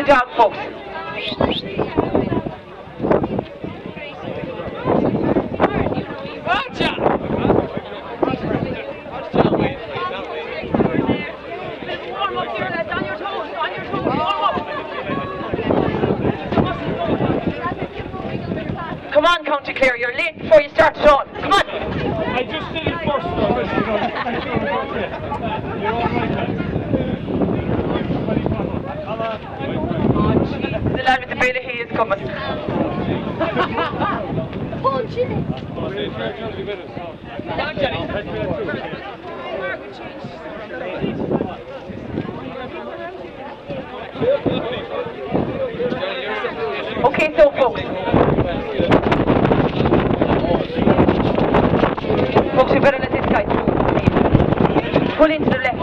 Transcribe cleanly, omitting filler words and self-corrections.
Good job, folks. Come on, County Clare, you're late before you start it all. Come on. I just did it first, though. You're all right. The lad with the belly, he is coming. Oh, Jimmy. Okay, so folks. Folks, we better let this guy through. Pull into the left.